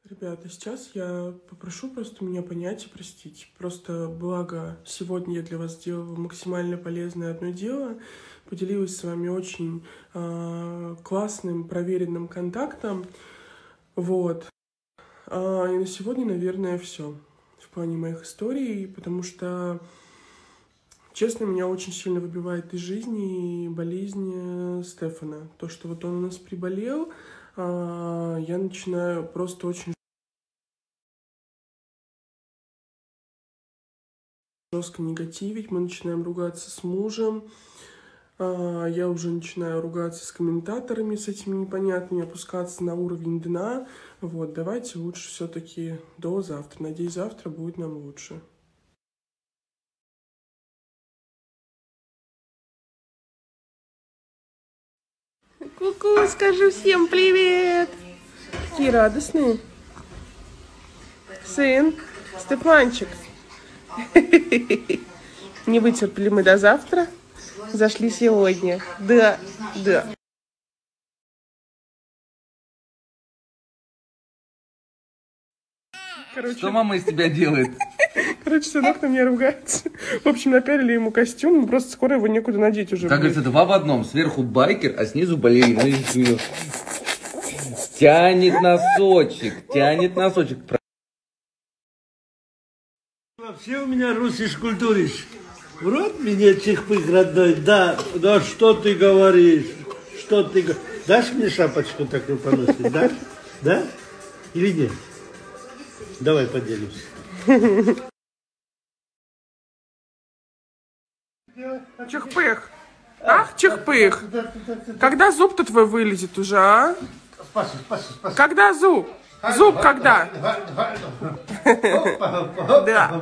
Ребята, сейчас я попрошу просто меня понять и простить. Просто благо сегодня я для вас сделала максимально полезное одно дело, поделилась с вами очень классным, проверенным контактом. Вот. И на сегодня, наверное, все в плане моих историй, потому что, честно, меня очень сильно выбивает из жизни болезнь Стефана. То, что вот он у нас приболел, я начинаю просто очень жестко негативить, мы начинаем ругаться с мужем, я уже начинаю ругаться с комментаторами, с этими непонятными, опускаться на уровень дна. Вот, давайте лучше все-таки до завтра. Надеюсь, завтра будет нам лучше. Ку-ку, скажи всем привет! Какие радостные. Сын, Степанчик. Не вытерпели мы до завтра. Зашли сегодня. Да. Короче, что мама из тебя делает? Короче, сынок на меня ругается. В общем, напялили ему костюм, просто скоро его некуда надеть уже. Как говорится, два в одном. Сверху байкер, а снизу балерина. Тянет носочек. Вообще у меня русиш культуриш. В рот мне чихпых родной. Да, что ты говоришь? Дашь мне шапочку такую поносить? Дашь? Да? Или нет? Давай поделимся. Чихпых. Ах, чихпых. Когда зуб-то твой вылезет уже, а? Спасибо. Когда зуб? Зуб когда? Да.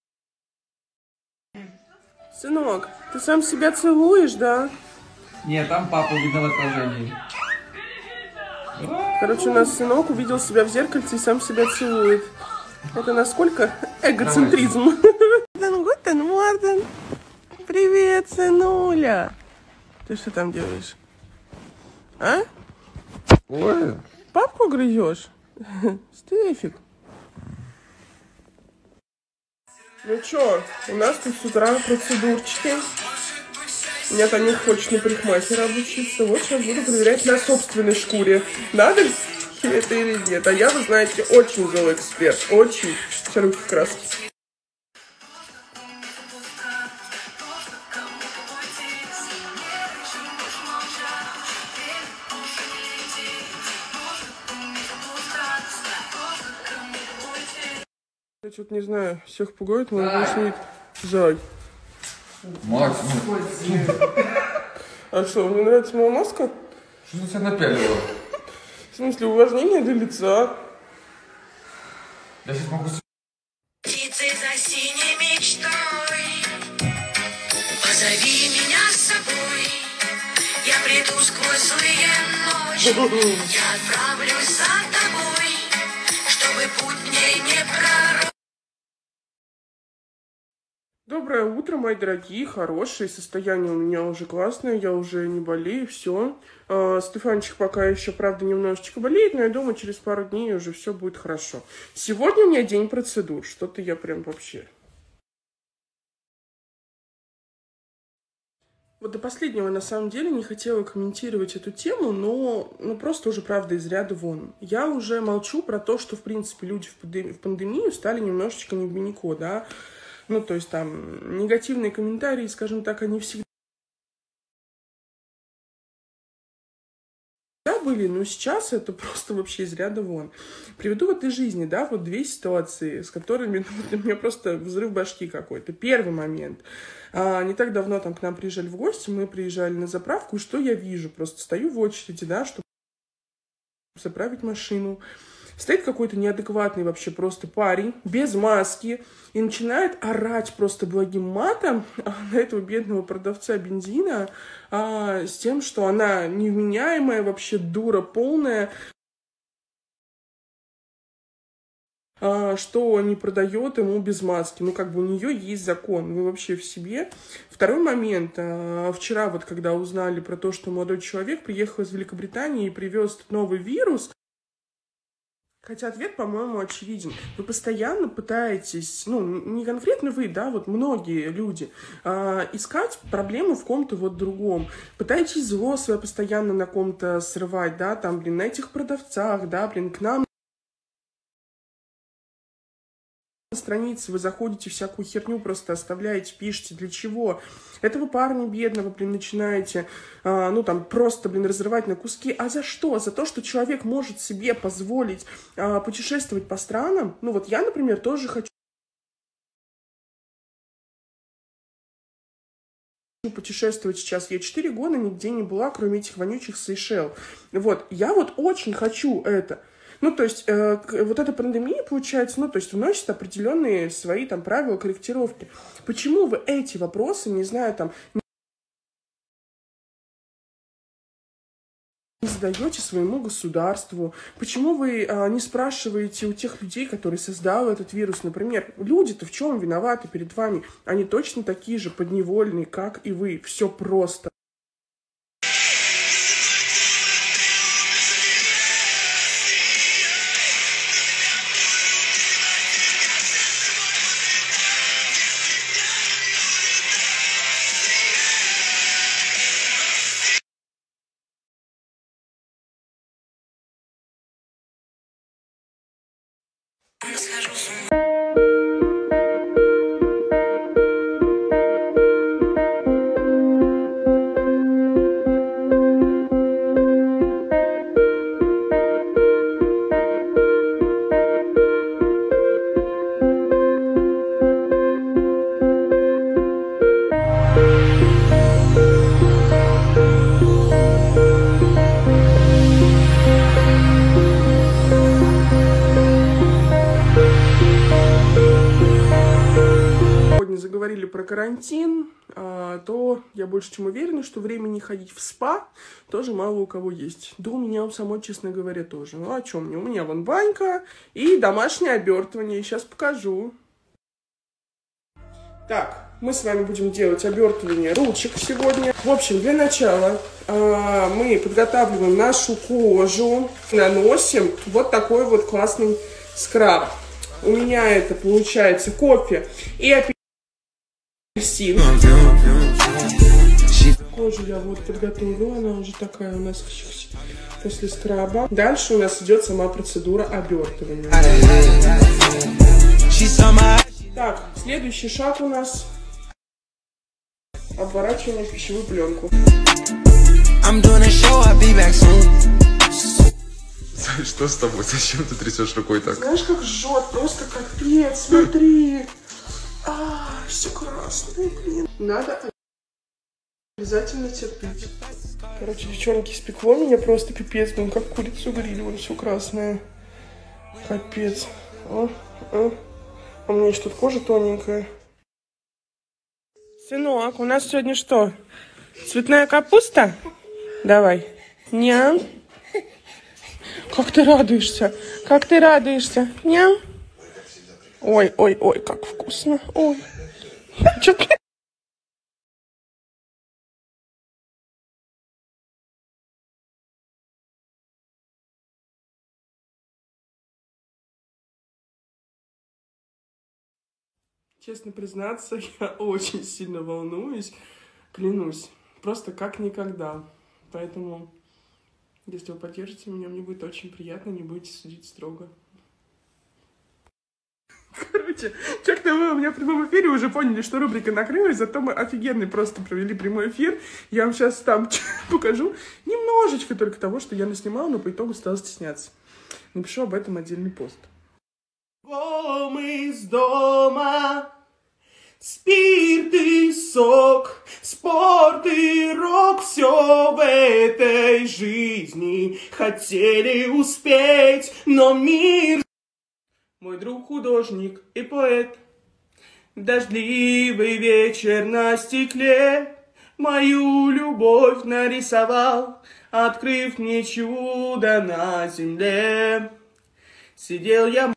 Сынок, ты сам себя целуешь, да? Нет, там папа видно в отражении. Короче, у нас сынок увидел себя в зеркальце и сам себя целует. Это насколько эгоцентризм. Гутен Морден. Привет, сынуля. Ты что там делаешь? А? Ой. Папку грызешь? Стефик. Ну чё, у нас тут с утра процедурчики. Меня там не хочет на парикмахера обучиться. Вот сейчас буду проверять на собственной шкуре. Надо ли это или нет? А я, вы знаете, очень злой эксперт. Очень. Все руки в краске. Я что-то не знаю, всех пугает, но объяснит. Зай. Макс, А что, мне нравится моя маска? что ты себя напялила? В смысле, увлажнение для лица. Я сейчас могу... Птицы за синей мечтой, позови меня с собой, я приду сквозь злые ночи, я отправлюсь за тобой, чтобы путь мне не пророк. Доброе утро, мои дорогие, хорошие. Состояние у меня уже классное, я уже не болею, все. Стефанчик пока еще, правда, немножечко болеет, но я думаю, через пару дней уже все будет хорошо. Сегодня у меня день процедур, что-то я прям вообще... Вот до последнего, на самом деле, не хотела комментировать эту тему, но просто уже, правда, из ряда вон. Я уже молчу про то, что, в принципе, люди в пандемию стали немножечко не в минико, да. Ну, то есть там негативные комментарии, скажем так, они всегда были, но сейчас это просто вообще из ряда вон. Приведу в этой жизни, да, вот две ситуации, с которыми у меня просто взрыв башки какой-то. Первый момент. Не так давно там к нам приезжали в гости, мы приезжали на заправку, и что я вижу? Просто стою в очереди, да, чтобы заправить машину. Стоит какой-то неадекватный вообще просто парень, без маски, и начинает орать просто благим матом на этого бедного продавца бензина с тем, что она невменяемая, вообще дура полная, что не продает ему без маски. Ну, как бы у нее есть закон, вы вообще в себе. Второй момент. Вчера вот, когда узнали про то, что молодой человек приехал из Великобритании и привез новый вирус, Хотя ответ, по-моему, очевиден. Вы постоянно пытаетесь, ну, не конкретно вы, да, вот многие люди, искать проблему в ком-то вот другом. Пытаетесь зло свое постоянно на ком-то срывать, да, там, блин, на этих продавцах, да, блин, к нам на странице вы заходите, всякую херню просто оставляете, пишете. Для чего? Этого парня бедного, блин, начинаете, ну, там, просто, блин, разрывать на куски. А за что? За то, что человек может себе позволить путешествовать по странам? Ну, вот я, например, тоже хочу путешествовать сейчас. Я 4 года нигде не была, кроме этих вонючих Сейшел. Вот, я вот очень хочу это. Ну, то есть, вот эта пандемия, получается, ну, то есть, вносит определенные свои, там, правила, корректировки. Почему вы эти вопросы, не знаю, там, не задаете своему государству? Почему вы не спрашиваете у тех людей, которые создали этот вирус? Например, люди-то в чем виноваты перед вами? Они точно такие же подневольные, как и вы. Все просто. Схожу с ума. Заговорили про карантин, то я больше чем уверена, что времени ходить в спа тоже мало у кого есть. Да у меня у самой, честно говоря, тоже. Ну, о чем мне? У меня вон банька и домашнее обертывание. Сейчас покажу. Так, мы с вами будем делать обертывание ручек сегодня. В общем, для начала мы подготавливаем нашу кожу, наносим вот такой вот классный скраб. У меня это получается кофе и апельсин. Кожу я вот подготовила, она уже такая у нас после скраба. Дальше у нас идет сама процедура обертывания. Так, следующий шаг у нас обворачивание в пищевую пленку. Что с тобой? Зачем ты трясешь рукой так? Знаешь, как жжет, просто капец, смотри. Все красное, блин. Надо обязательно терпеть. Короче, девчонки, испекло меня просто пипец, блин, как курицу грили, вон все красное. Капец. У меня еще тут кожа тоненькая. Сынок, у нас сегодня что? Цветная капуста? Давай. Ням. Как ты радуешься? Как ты радуешься? Ням. Ой, ой, ой, как вкусно. Ой. Честно признаться, я очень сильно волнуюсь, клянусь, просто как никогда. Поэтому, если вы поддержите меня, мне будет очень приятно, не будете судить строго. Короче, те, кто вы у меня в прямом эфире, уже поняли, что рубрика накрылась, зато мы офигенный просто провели прямой эфир. Я вам сейчас там покажу немножечко только того, что я наснимала, но по итогу стала стесняться. Напишу об этом отдельный пост. Мы из дома, спирт и сок, спорт и рок, все в этой жизни хотели успеть, но мир... Мой друг художник и поэт, дождливый вечер на стекле мою любовь нарисовал, открыв мне чудо на земле. Сидел я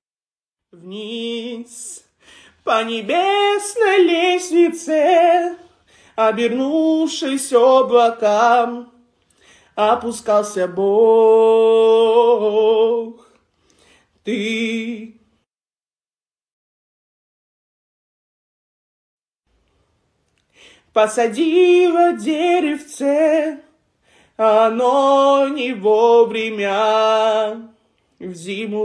вниз по небесной лестнице, обернувшись облакам, опускался Бог. Ты посадила деревце, оно не вовремя в зиму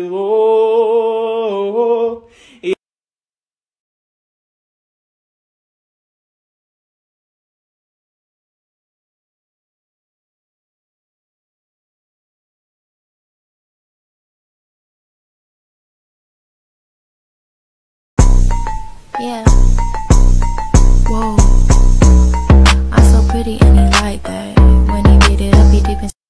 зацвело. Yeah. Whoa. I'm so pretty and he like that. When he get it up, he deep in.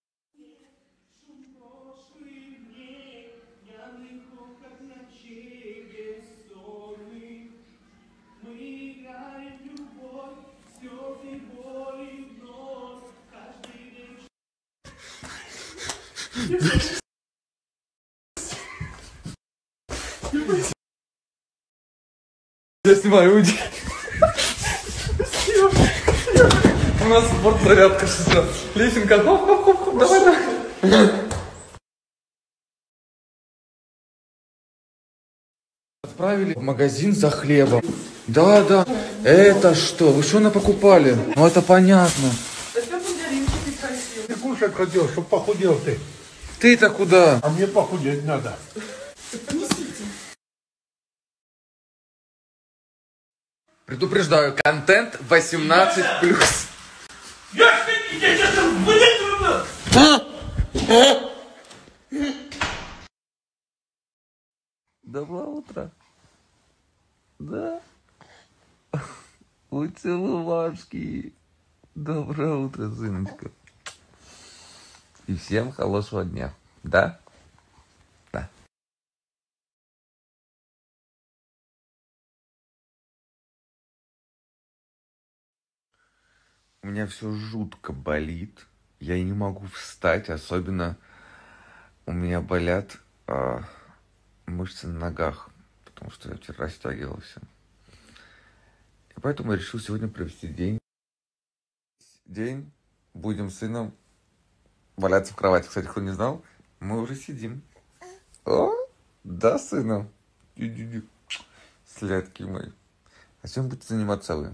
Я снимаю, уйди. У нас спортзарядка сейчас. Лесенка, хоп-хоп-хоп, давай. Отправили в магазин за хлебом. Да. Это что? Вы что напокупали? Ну это понятно. Ты кушать хотел, чтоб похудел ты. Ты-то куда? А мне похудеть надо. Предупреждаю, контент 18+. Доброе утро. Да. Поцеловашки. Доброе утро, сыночка. И всем хорошего дня. Да? Да. У меня все жутко болит. Я не могу встать. Особенно у меня болят мышцы на ногах. Потому что я вчера растягивался. И поэтому я решил сегодня провести день. Будем с сыном валяться в кровати. Кстати, кто не знал, мы уже сидим. О, да, сыном. Сладкий мой. А чем будете заниматься вы?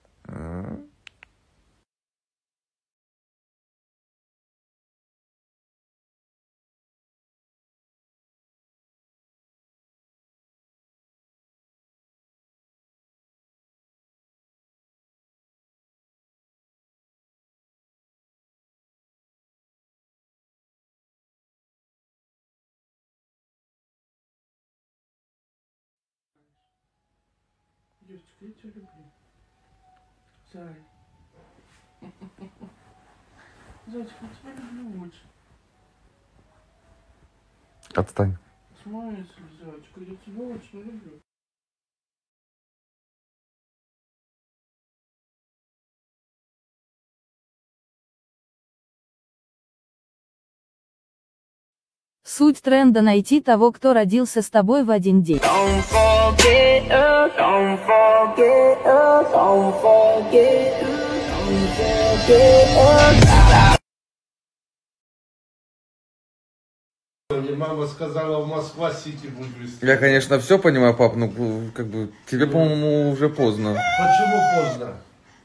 Девочка, я тебя люблю. Зай. Зайчик, я тебя люблю очень. Отстань. В смысле, зайчик, я тебя очень люблю. Суть тренда — найти того, кто родился с тобой в один день. Don't forget us, don't forget us, don't forget us, don't forget us. Мне мама сказала, в Москва-Сити будет вести. Я, конечно, все понимаю, пап, но как бы тебе, по-моему, уже поздно. Почему поздно?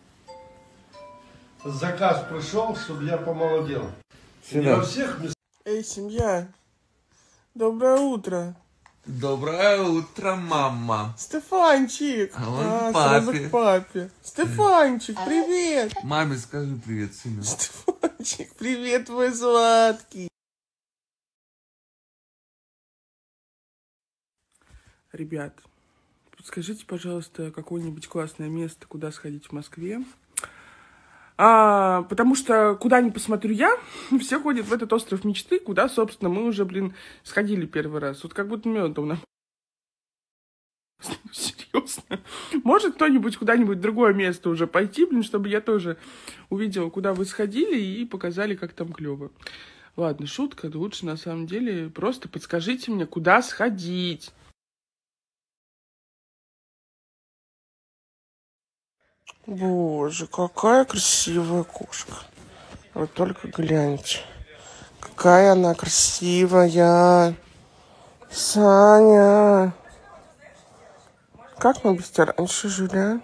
Заказ пришел, чтобы я помолодел. Не во всех местах. Эй, семья. Доброе утро. Доброе утро, мама. Стефанчик. А он сразу папе. к папе. Стефанчик, привет. Маме скажи привет, сыну. Стефанчик, привет, мой сладкий. Ребят, подскажите, пожалуйста, какое-нибудь классное место, куда сходить в Москве. Потому что, куда ни посмотрю я, все ходят в этот остров мечты, куда, собственно, мы уже, сходили первый раз. Вот как будто медом нам. Серьезно. Может кто-нибудь куда-нибудь в другое место уже пойти, чтобы я тоже увидела, куда вы сходили, и показали, как там клево. Ладно, шутка, лучше на самом деле просто подскажите мне, куда сходить. Боже, какая красивая кошка. Вы только гляньте. Какая она красивая. Саня, как мы без тебя раньше жили, а?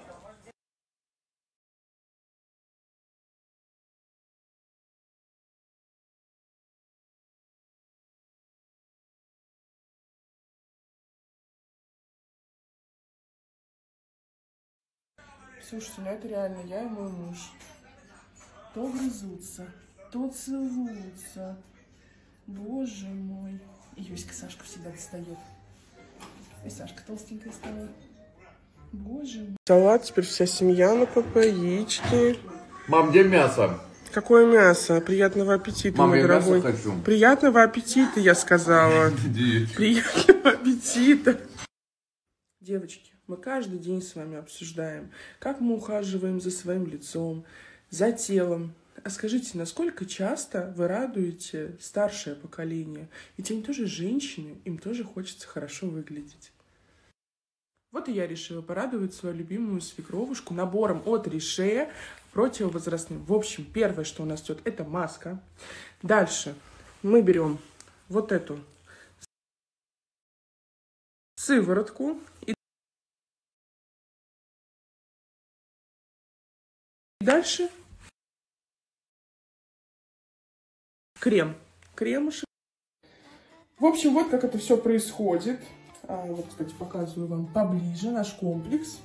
Слушайте, ну это реально я и мой муж. То грызутся, то целуются. Боже мой. И Юська Сашку всегда достает. И Сашка толстенькая стала. Боже мой. Салат, теперь вся семья на ПП, яички. Мам, где мясо? Какое мясо? Приятного аппетита, Мам, мой я дорогой. мясо хочу. Приятного аппетита, я сказала. Приятного аппетита. Девочки, мы каждый день с вами обсуждаем, как мы ухаживаем за своим лицом, за телом. А скажите, насколько часто вы радуете старшее поколение? Ведь они тоже женщины, им тоже хочется хорошо выглядеть. Вот и я решила порадовать свою любимую свекровушку набором от Riche противовозрастным. В общем, первое, что у нас идет, это маска. Дальше мы берем вот эту сыворотку. И дальше кремушек. В общем, вот как это все происходит. Вот, кстати, показываю вам поближе наш комплекс.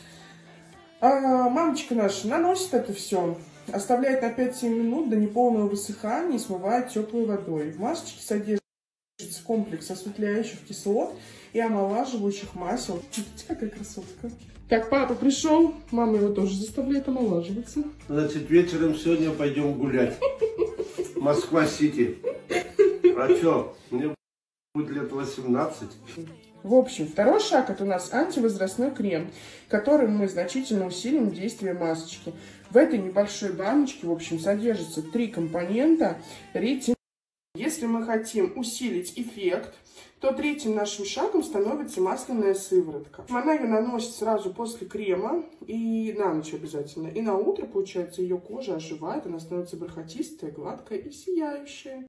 Мамочка наша наносит это все, оставляет на 5-7 минут до неполного высыхания и смывает теплой водой. В масочке содержится комплекс осветляющих кислот и омолаживающих масел. Видите, какая красотка. Так, папа пришел, мама его тоже заставляет омолаживаться. Значит, вечером сегодня пойдем гулять. Москва-Сити. А что, мне будет лет 18. В общем, второй шаг — это у нас антивозрастной крем, которым мы значительно усилим действие масочки. В этой небольшой баночке, в общем, содержится 3 компонента ретинол. Если мы хотим усилить эффект, то третьим нашим шагом становится масляная сыворотка. Она ее наносит сразу после крема и на ночь обязательно. И на утро, получается, ее кожа оживает, она становится бархатистая, гладкая и сияющая.